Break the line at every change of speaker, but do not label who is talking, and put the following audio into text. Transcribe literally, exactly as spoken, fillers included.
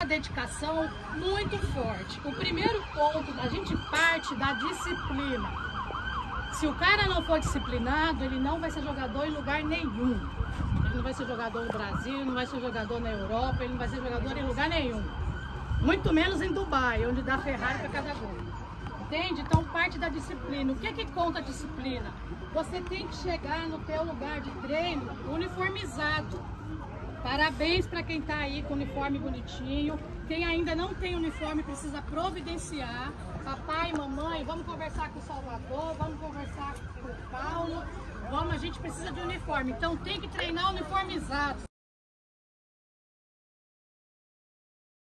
dedicação muito forte. O primeiro ponto, a gente parte da disciplina. Se o cara não for disciplinado, ele não vai ser jogador em lugar nenhum. Ele não vai ser jogador no Brasil, não vai ser jogador na Europa, ele não vai ser jogador em lugar nenhum. Muito menos em Dubai, onde dá Ferrari para cada gol. Entende? Então parte da disciplina. O que que conta a disciplina? Você tem que chegar no teu lugar de treino uniformizado. Parabéns para quem está aí com o uniforme bonitinho. Quem ainda não tem uniforme precisa providenciar. Papai, mamãe, vamos conversar com o Salvador, vamos conversar com o Paulo. Vamos, a gente precisa de uniforme. Então tem que treinar uniformizado.